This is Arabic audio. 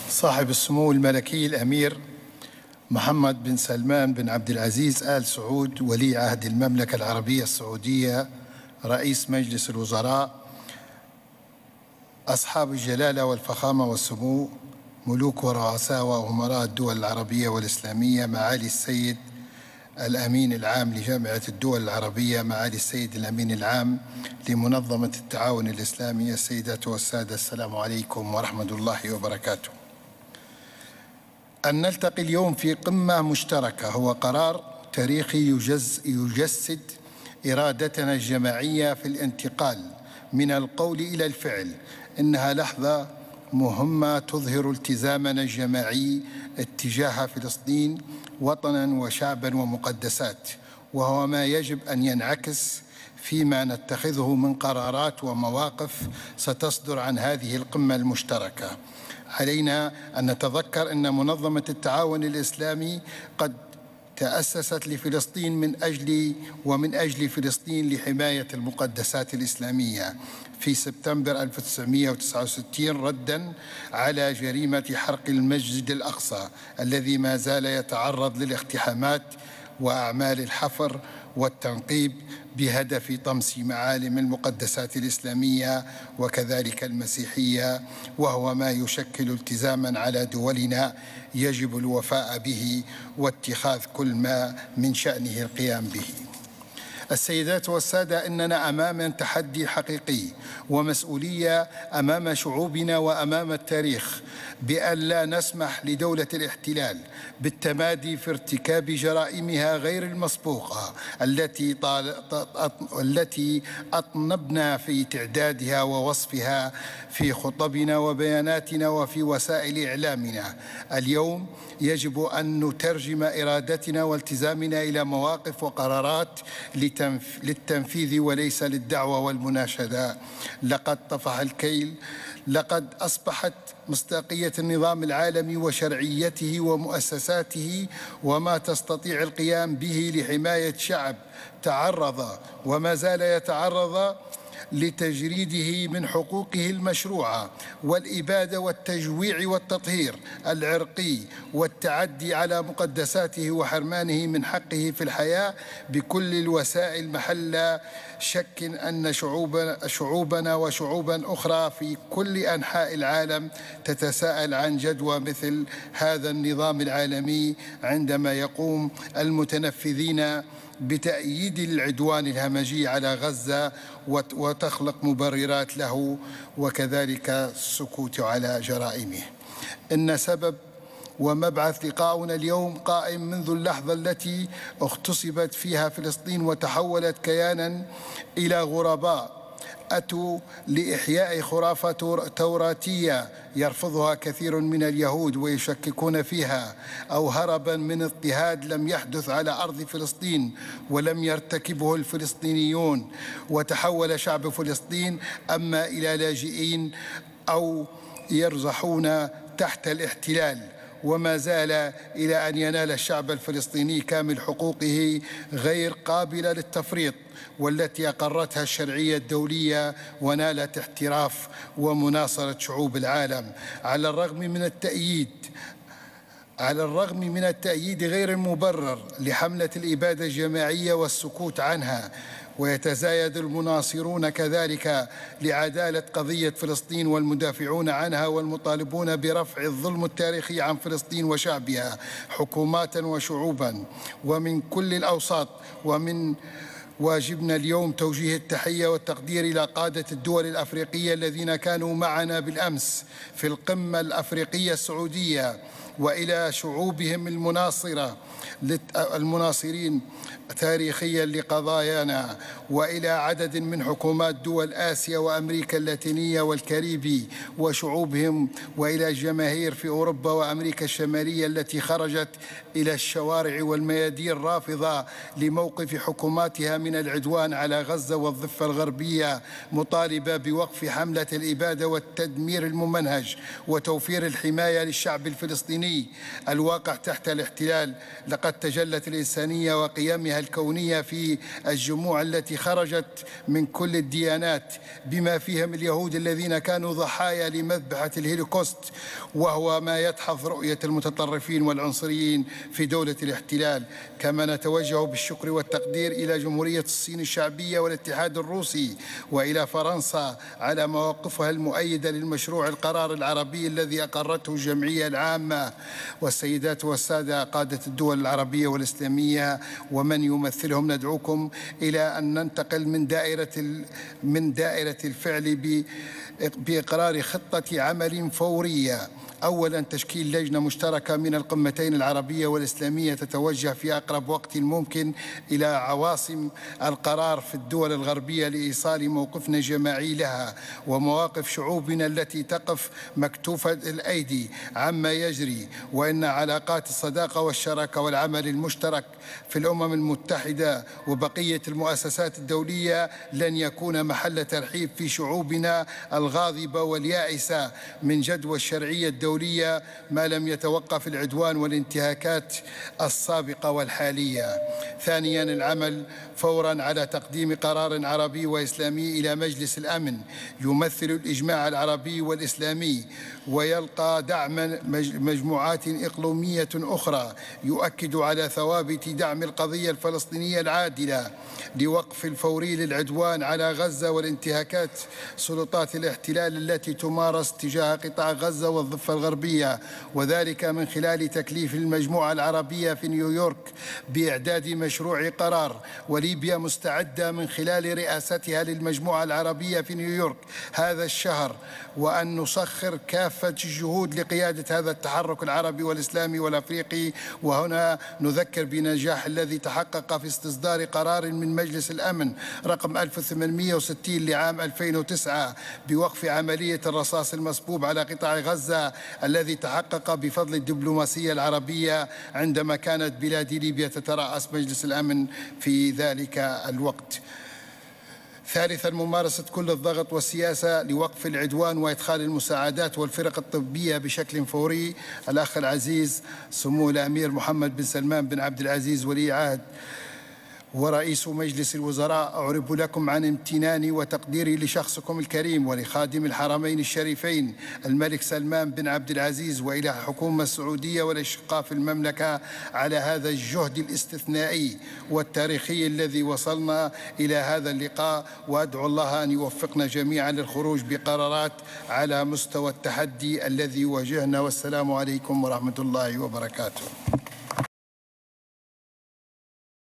صاحب السمو الملكي الأمير محمد بن سلمان بن عبد العزيز آل سعود ولي عهد المملكة العربية السعودية، رئيس مجلس الوزراء، أصحاب الجلالة والفخامة والسمو، ملوك ورؤساء وأمراء الدول العربية والإسلامية، معالي السيد الأمين العام لجامعة الدول العربية، معالي السيد الأمين العام لمنظمة التعاون الإسلامي، السيدات والسادة، السلام عليكم ورحمة الله وبركاته. أن نلتقي اليوم في قمة مشتركة هو قرار تاريخي يجسد إرادتنا الجماعية في الانتقال من القول إلى الفعل. إنها لحظة مهمة تظهر التزامنا الجماعي اتجاه فلسطين وطناً وشعباً ومقدسات، وهو ما يجب أن ينعكس فيما نتخذه من قرارات ومواقف ستصدر عن هذه القمة المشتركة. علينا أن نتذكر أن منظمة التعاون الإسلامي قد تأسست لفلسطين من أجل فلسطين لحماية المقدسات الإسلامية في سبتمبر 1969 رداً على جريمة حرق المسجد الأقصى الذي ما زال يتعرض للاقتحامات وأعمال الحفر والتنقيب بهدف طمس معالم المقدسات الإسلامية وكذلك المسيحية، وهو ما يشكل التزاماً على دولنا يجب الوفاء به واتخاذ كل ما من شأنه القيام به. السيدات والسادة، إننا أمام تحدي حقيقي ومسؤولية أمام شعوبنا وأمام التاريخ بأن لا نسمح لدولة الاحتلال بالتمادي في ارتكاب جرائمها غير المسبوقة التي أطنبنا في تعدادها ووصفها في خطبنا وبياناتنا وفي وسائل إعلامنا. اليوم يجب أن نترجم إرادتنا والتزامنا إلى مواقف وقرارات للتنفيذ وليس للدعوة والمناشدة. لقد طفح الكيل، لقد أصبحت مصداقية النظام العالمي وشرعيته ومؤسساته وما تستطيع القيام به لحماية شعب تعرض وما زال يتعرض لتجريده من حقوقه المشروعة والإبادة والتجويع والتطهير العرقي والتعدي على مقدساته وحرمانه من حقه في الحياة بكل الوسائل، محل شك أن شعوبنا وشعوبا أخرى في كل أنحاء العالم تتساءل عن جدوى مثل هذا النظام العالمي عندما يقوم المتنفذين بتأييد العدوان الهمجي على غزة وتخلق مبررات له وكذلك السكوت على جرائمه. إن سبب ومبعث لقاؤنا اليوم قائم منذ اللحظة التي اغتصبت فيها فلسطين وتحولت كياناً إلى غرباء أتوا لإحياء خرافة توراتية يرفضها كثير من اليهود ويشككون فيها، أو هربا من اضطهاد لم يحدث على أرض فلسطين ولم يرتكبه الفلسطينيون، وتحول شعب فلسطين أما إلى لاجئين أو يرزحون تحت الاحتلال، وما زال إلى أن ينال الشعب الفلسطيني كامل حقوقه غير قابلة للتفريط والتي أقرتها الشرعية الدولية ونالت احتراف ومناصرة شعوب العالم. على الرغم من التأييد غير المبرر لحملة الإبادة الجماعية والسكوت عنها، ويتزايد المناصرون كذلك لعدالة قضية فلسطين والمدافعون عنها والمطالبون برفع الظلم التاريخي عن فلسطين وشعبها حكوماتا وشعوبا ومن كل الأوساط. ومن واجبنا اليوم توجيه التحية والتقدير إلى قادة الدول الأفريقية الذين كانوا معنا بالأمس في القمة الأفريقية السعودية، وإلى شعوبهم المناصرين تاريخيا لقضايانا، وإلى عدد من حكومات دول آسيا وأمريكا اللاتينية والكاريبي وشعوبهم، وإلى الجماهير في أوروبا وأمريكا الشمالية التي خرجت إلى الشوارع والميادين رافضة لموقف حكوماتها من العدوان على غزة والضفة الغربية، مطالبة بوقف حملة الإبادة والتدمير الممنهج وتوفير الحماية للشعب الفلسطيني الكوني الواقع تحت الاحتلال. لقد تجلت الإنسانية وقيمها الكونية في الجموع التي خرجت من كل الديانات، بما فيهم اليهود الذين كانوا ضحايا لمذبحة الهولوكوست، وهو ما يدحض رؤية المتطرفين والعنصريين في دولة الاحتلال. كما نتوجه بالشكر والتقدير إلى جمهورية الصين الشعبية والاتحاد الروسي وإلى فرنسا على مواقفها المؤيدة للمشروع القرار العربي الذي أقرته الجمعية العامة. والسيدات والسادة قادة الدول العربية والإسلامية ومن يمثلهم، ندعوكم إلى أن ننتقل من دائرة الفعل بإقرار خطة عمل فورية. أولاً، تشكيل لجنة مشتركة من القمتين العربية والإسلامية تتوجه في أقرب وقت ممكن إلى عواصم القرار في الدول الغربية لإيصال موقفنا الجماعي لها ومواقف شعوبنا التي تقف مكتوفة الأيدي عما يجري، وإن علاقات الصداقة والشراكة والعمل المشترك في الأمم المتحدة وبقية المؤسسات الدولية لن يكون محل ترحيب في شعوبنا الغاضبة واليائسة من جدوى الشرعية الدولية ما لم يتوقف العدوان والانتهاكات السابقة والحالية. ثانياً، العمل فوراً على تقديم قرار عربي وإسلامي إلى مجلس الأمن يمثل الإجماع العربي والإسلامي ويلقى دعم مجموعات إقليمية أخرى يؤكد على ثوابت دعم القضية الفلسطينية العادلة، لوقف الفوري للعدوان على غزة والانتهاكات سلطات الاحتلال التي تمارس تجاه قطاع غزة والضفة الغربية، وذلك من خلال تكليف المجموعة العربية في نيويورك بإعداد مشروع قرار. وليبيا مستعدة من خلال رئاستها للمجموعة العربية في نيويورك هذا الشهر، وأن نسخر كافة الجهود لقيادة هذا التحرك العربي والإسلامي والأفريقي. وهنا نذكر بنجاح الذي تحقق في استصدار قرار من مجلس الأمن رقم 1860 لعام 2009 بوقف عملية الرصاص المصبوب على قطاع غزة، الذي تحقق بفضل الدبلوماسية العربية عندما كانت بلاد ليبيا تترأس مجلس الأمن في ذلك الوقت. ثالثاً، ممارسة كل الضغط والسياسة لوقف العدوان وإدخال المساعدات والفرق الطبية بشكل فوري. الأخ العزيز سمو الأمير محمد بن سلمان بن عبد العزيز ولي عهد ورئيس مجلس الوزراء، أعرب لكم عن امتناني وتقديري لشخصكم الكريم ولخادم الحرمين الشريفين الملك سلمان بن عبد العزيز وإلى الحكومة السعودية والأشقاء في المملكة على هذا الجهد الاستثنائي والتاريخي الذي وصلنا إلى هذا اللقاء، وأدعو الله أن يوفقنا جميعا للخروج بقرارات على مستوى التحدي الذي واجهنا. والسلام عليكم ورحمة الله وبركاته.